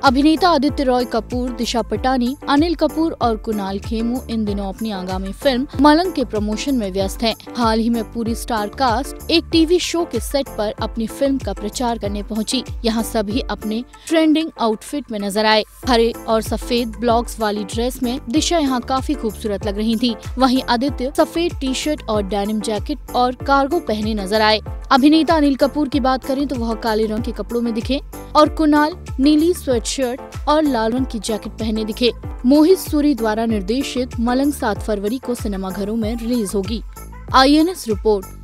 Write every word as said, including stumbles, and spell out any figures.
अभिनेता आदित्य रॉय कपूर, दिशा पटानी, अनिल कपूर और कुणाल खेमू इन दिनों अपनी आगामी फिल्म मलंग के प्रमोशन में व्यस्त हैं। हाल ही में पूरी स्टार कास्ट एक टीवी शो के सेट पर अपनी फिल्म का प्रचार करने पहुंची। यहां सभी अपने ट्रेंडिंग आउटफिट में नजर आए। हरे और सफेद ब्लॉक्स वाली ड्रेस में दिशा यहां काफी खूबसूरत लग रही थी। वहीं आदित्य सफेद टी शर्ट और डेनिम जैकेट और कार्गो पहने नजर आए। अभिनेता अनिल कपूर की बात करें तो वह काले रंग के कपड़ों में दिखे और कुणाल नीली स्वेटशर्ट और लाल रंग की जैकेट पहने दिखे। मोहित सूरी द्वारा निर्देशित मलंग सात फरवरी को सिनेमाघरों में रिलीज होगी। I N S report.